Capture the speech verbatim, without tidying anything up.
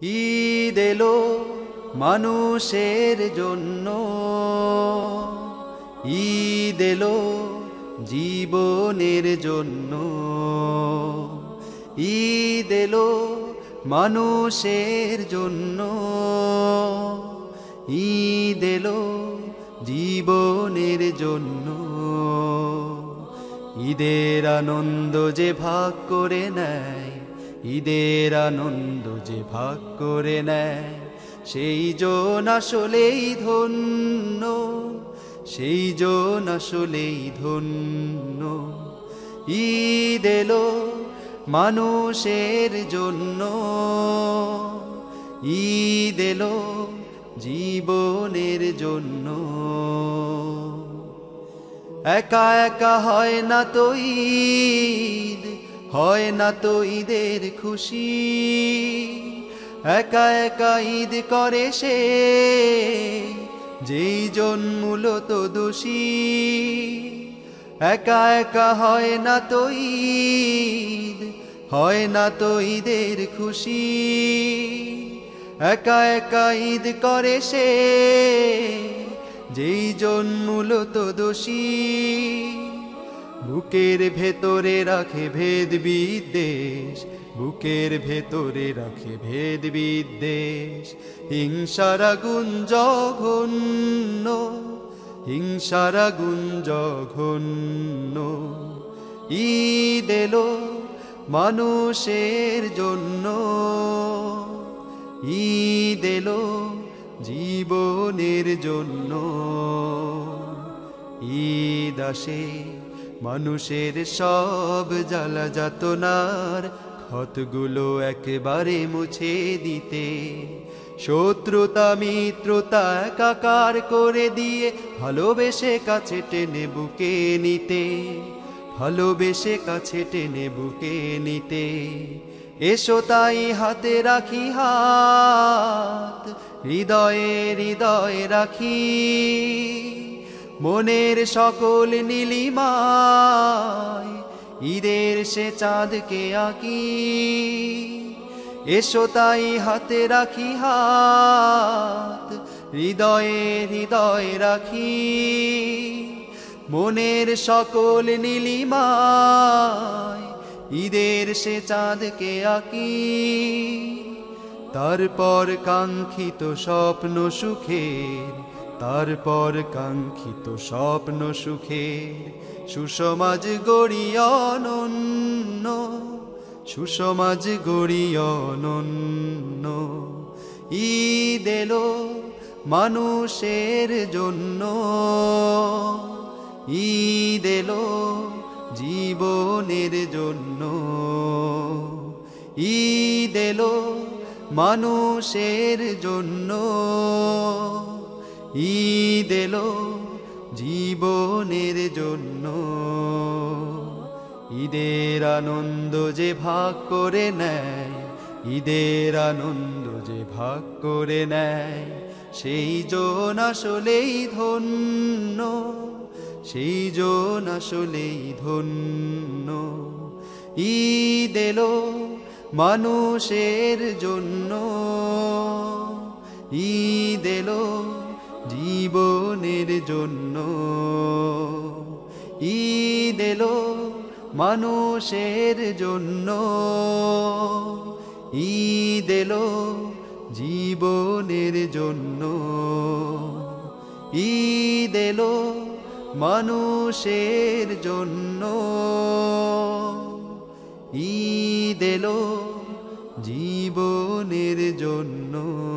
ঈদ এলো মানুষের জন্য, ঈদ এলো জীবনের জন্য, ঈদ এলো মানুষের জন্য, ঈদ এলো জীবনের জন্য। ঈদের আনন্দ যে ভাগ করে নেয়, ঈদের আনন্দ যে ভাগ করে নেয়, সেই জন আসলেই ধন্য, সেই জন আসলেই ধন্য। ঈদ এলো মানুষের জন্য, ঈদ এলো জীবনের জন্য। একা একা হয় না তো ঈদ, হয় না তো ঈদের খুশি, একা একা ঈদ করে সে যেই জন মূলত দোষী। একা একা হয় না তো ঈদ, হয় না তো ঈদের খুশি, একা একা ঈদ করে সে যেই জন মূলত দোষী। বুকের ভেতরে রাখে ভেদ বিদ্বেষ, বুকের ভেতরে রাখে ভেদ বিদ্বেষ, হিংসার আগুন জঘন্য, হিংসার আগুন জঘন্য। ঈদ এলো মানুষের জন্য, ঈদ এলো জীবনের জন্য। ঈদ আসে মানুষের সব জ্বালা যাতনার ক্ষতগুলো একেবারে মুছে দিতে, শত্রুতা মিত্রতা একাকার করে দিয়ে ভালোবেসে কাছে টেনে বুকে নিতে, ভালোবেসে কাছে টেনে বুকে নিতে। এসো তাই হাতে রাখি হাত, হৃদয়ে হৃদয়ে রাখি, মনের সকল নীলিমায় ঈদের সে চাঁদকে আঁকি। এসো তাই হাতে রাখি হাত, হৃদয়ে হৃদয়ে রাখি, মনের সকল নীলিমায় ঈদের সে চাঁদকে আঁকি। তারপর কাঙ্ক্ষিত স্বপ্ন সুখের, তারপর কাঙ্ক্ষিত স্বপ্ন সুখের সুসমাজ গড়ি অনন্য, সুসমাজ গড়ি অনন্য। ঈদ এলো মানুষের জন্য, ঈদ এলো জীবনের জন্য, ঈদ এলো মানুষের জন্য, ঈদ এলো জীবনের জন্য। ঈদের আনন্দ যে ভাগ করে নেয়, ঈদের আনন্দ যে ভাগ করে নেয়, সেই জন আসলেই ধন্য, সেই জন আসলেই ধন্য। ঈদ এলো মানুষের জন্য, ঈদ এলো জীবনের জন্য, ঈদ এলো মানুষের জন্য, ঈদ এলো জীবনের জন্য, ঈদ এলো মানুষের জন্য, ঈদ এলো জীবনের জন্য।